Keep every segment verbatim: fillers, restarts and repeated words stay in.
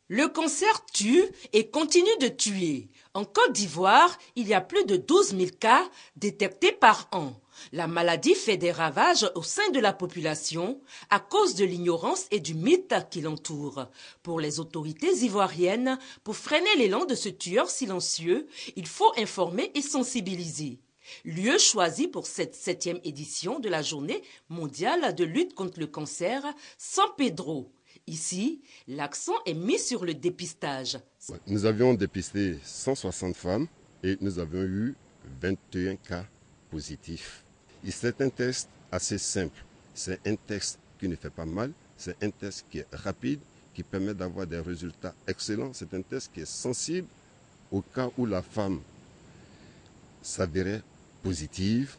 Le cancer tue et continue de tuer. En Côte d'Ivoire, il y a plus de douze mille cas détectés par an. La maladie fait des ravages au sein de la population à cause de l'ignorance et du mythe qui l'entoure. Pour les autorités ivoiriennes, pour freiner l'élan de ce tueur silencieux, il faut informer et sensibiliser. Lieu choisi pour cette septième édition de la Journée mondiale de lutte contre le cancer, San Pedro. Ici, l'accent est mis sur le dépistage. Nous avions dépisté cent soixante femmes et nous avions eu vingt et un cas positifs. Et c'est un test assez simple. C'est un test qui ne fait pas mal. C'est un test qui est rapide, qui permet d'avoir des résultats excellents. C'est un test qui est sensible au cas où la femme s'avérait positive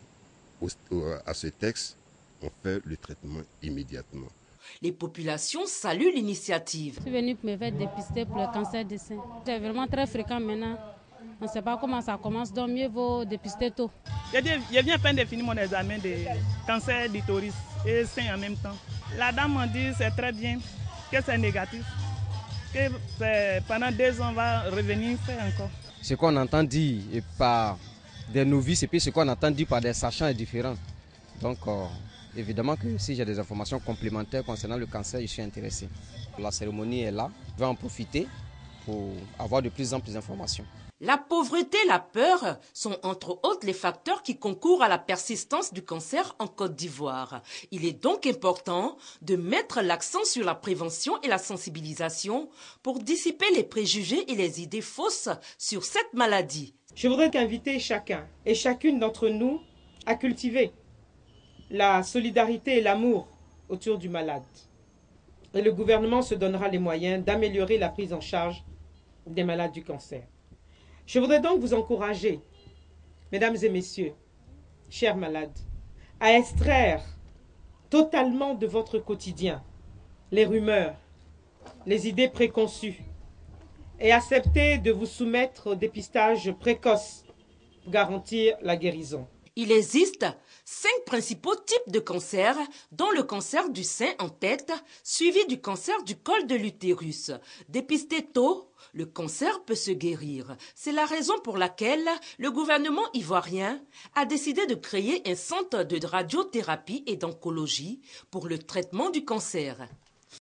à ce test. On fait le traitement immédiatement. Les populations saluent l'initiative. Je suis venue me faire dépister pour le cancer du sein. C'est vraiment très fréquent maintenant. On ne sait pas comment ça commence, donc mieux vaut dépister tôt. Je viens à peine de finir mon examen de cancer d'utérus et sein en même temps. La dame m'a dit c'est très bien, que c'est négatif, que pendant deux ans on va revenir faire encore. Ce qu'on entend dire par des novices et puis ce qu'on entend dire par des sachants est différent. Donc euh, évidemment que si j'ai des informations complémentaires concernant le cancer, je suis intéressé. La cérémonie est là, je vais en profiter pour avoir de plus en plus d'informations. La pauvreté et la peur sont entre autres les facteurs qui concourent à la persistance du cancer en Côte d'Ivoire. Il est donc important de mettre l'accent sur la prévention et la sensibilisation pour dissiper les préjugés et les idées fausses sur cette maladie. Je voudrais inviter chacun et chacune d'entre nous à cultiver la solidarité et l'amour autour du malade. Et le gouvernement se donnera les moyens d'améliorer la prise en charge des malades du cancer. Je voudrais donc vous encourager, mesdames et messieurs, chers malades, à extraire totalement de votre quotidien les rumeurs, les idées préconçues et accepter de vous soumettre au dépistage précoce pour garantir la guérison. Il existe cinq principaux types de cancer, dont le cancer du sein en tête, suivi du cancer du col de l'utérus. Dépisté tôt, le cancer peut se guérir. C'est la raison pour laquelle le gouvernement ivoirien a décidé de créer un centre de radiothérapie et d'oncologie pour le traitement du cancer.